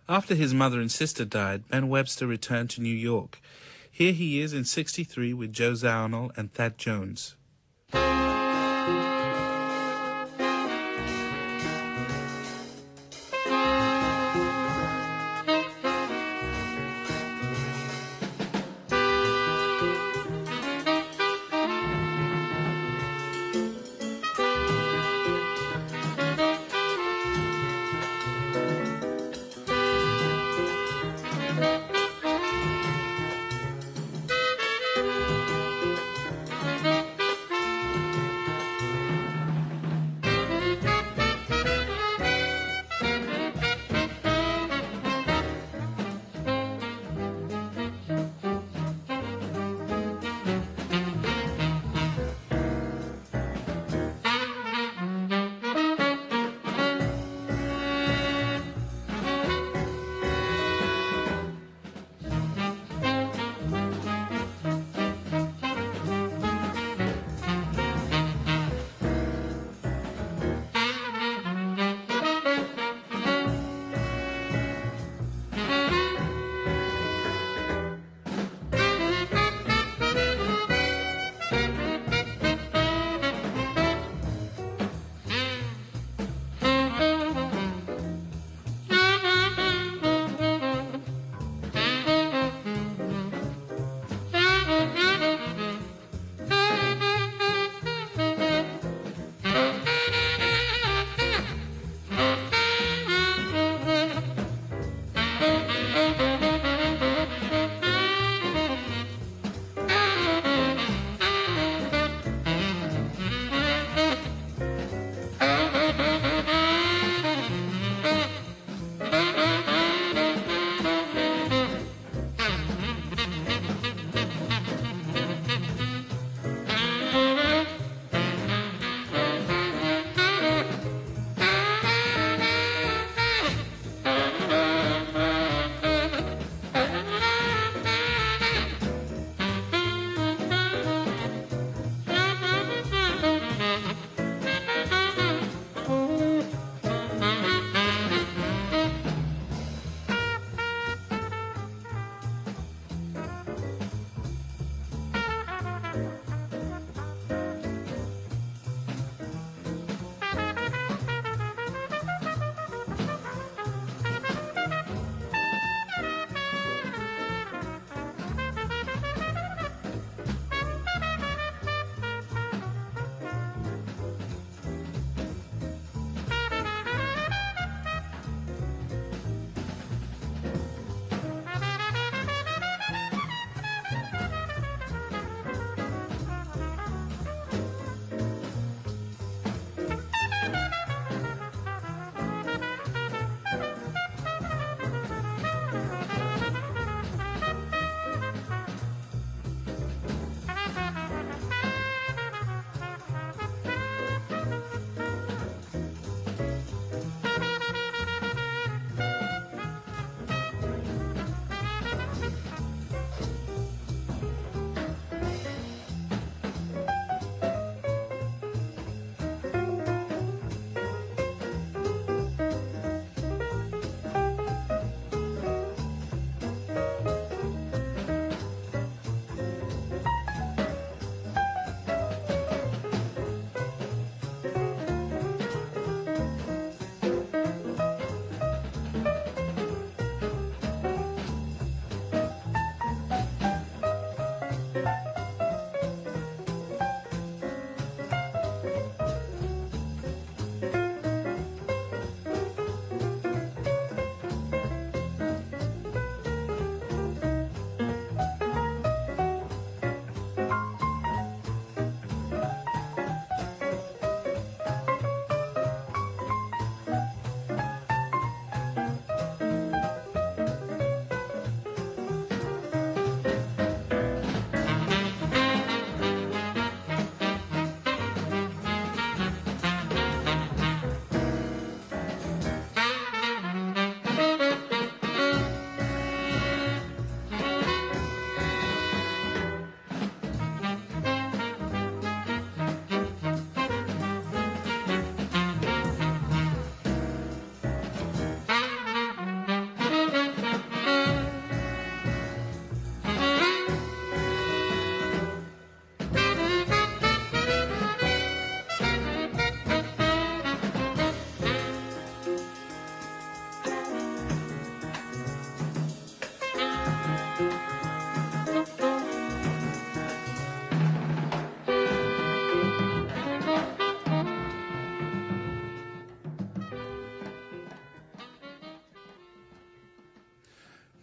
After his mother and sister died, Ben Webster returned to New York. Here he is in '63 with Joe Zawinul and Thad Jones.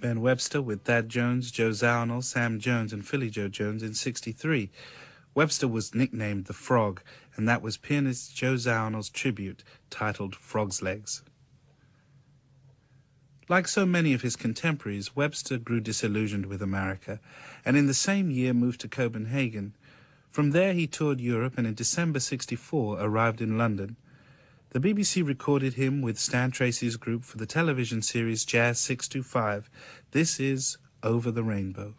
Ben Webster with Thad Jones, Joe Zawinul, Sam Jones, and Philly Joe Jones in 1963. Webster was nicknamed the Frog, and that was pianist Joe Zawinul's tribute, titled Frog's Legs. Like so many of his contemporaries, Webster grew disillusioned with America, and in the same year moved to Copenhagen. From there he toured Europe, and in December 1964 arrived in London. The BBC recorded him with Stan Tracy's group for the television series Jazz 625. This is Over the Rainbow.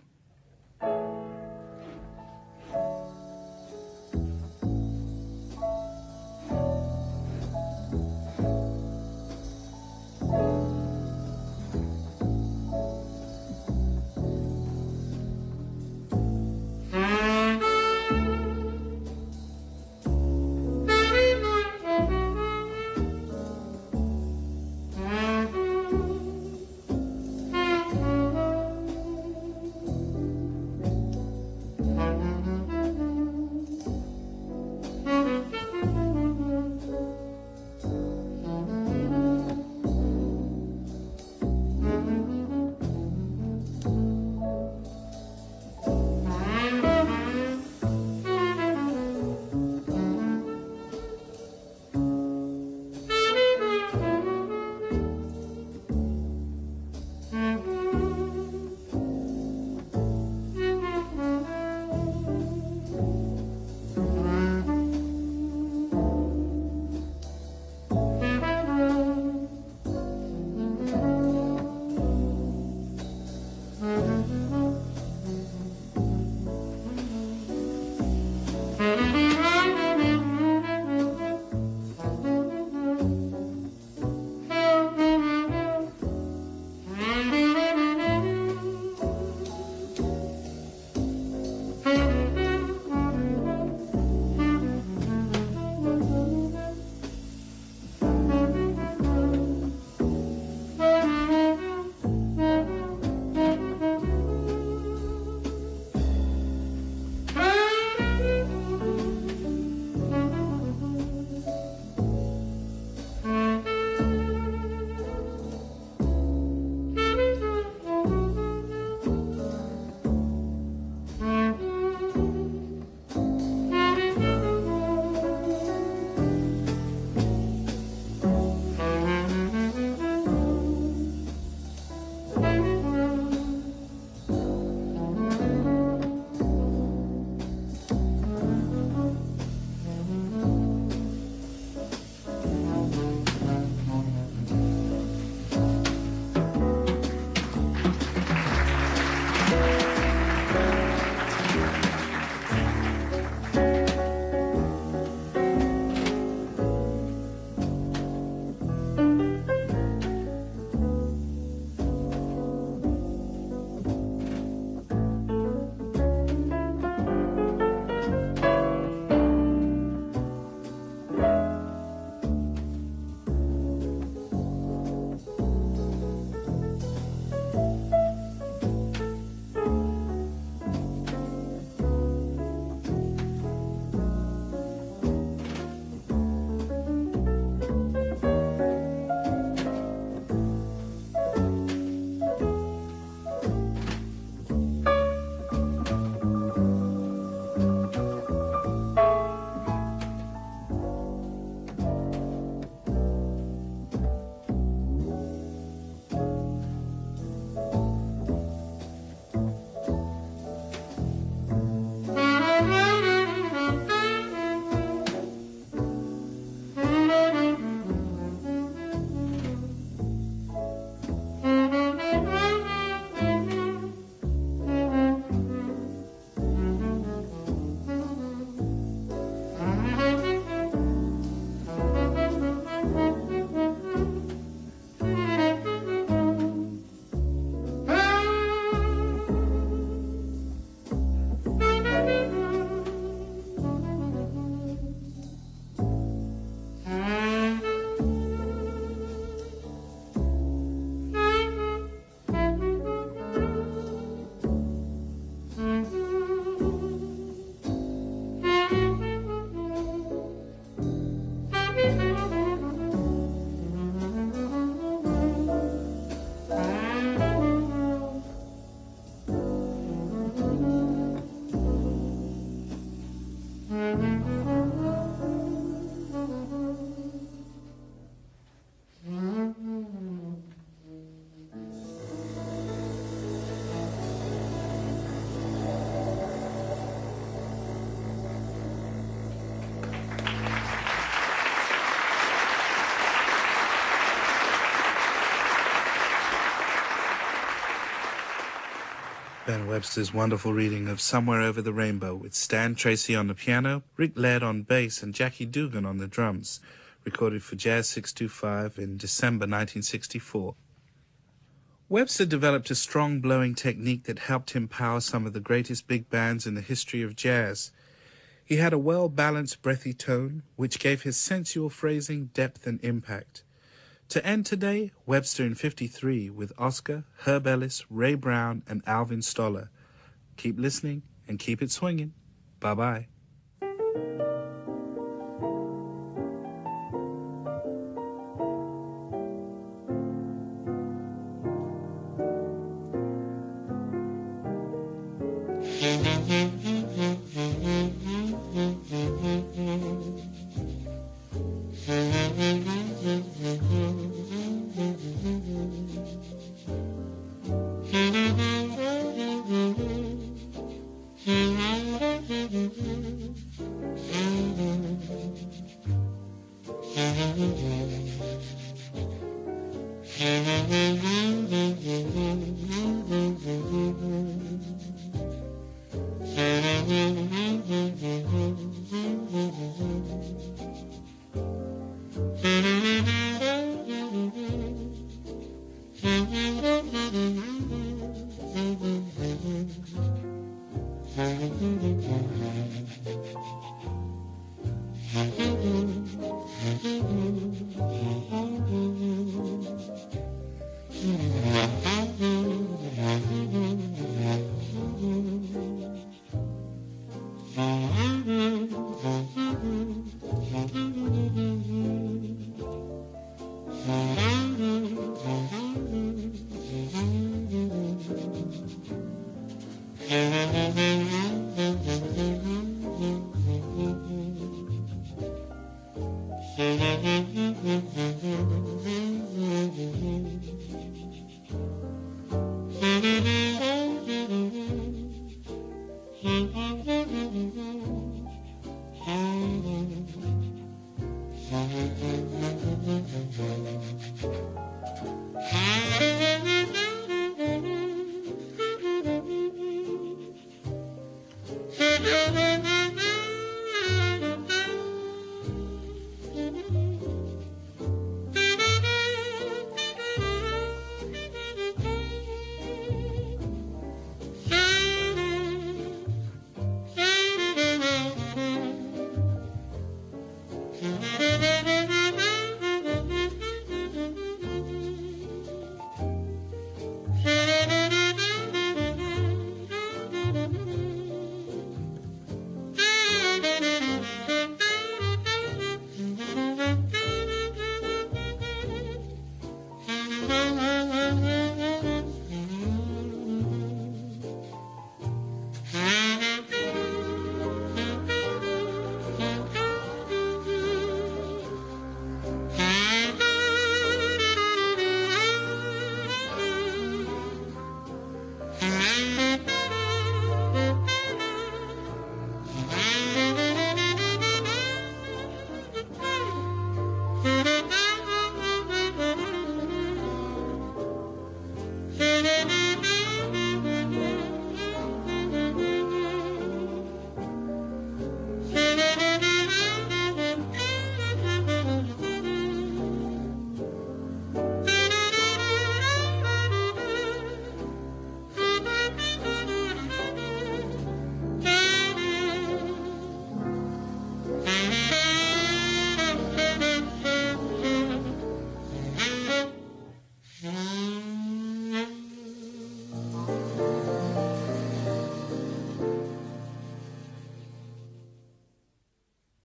Ben Webster's wonderful reading of Somewhere Over the Rainbow with Stan Tracy on the piano, Rick Laird on bass and Jackie Dugan on the drums, recorded for Jazz 625 in December 1964. Webster developed a strong blowing technique that helped him power some of the greatest big bands in the history of jazz. He had a well-balanced, breathy tone, which gave his sensual phrasing depth and impact. To end today, Webster in 53 with Oscar, Herb Ellis, Ray Brown, and Alvin Stoller. Keep listening and keep it swinging. Bye-bye.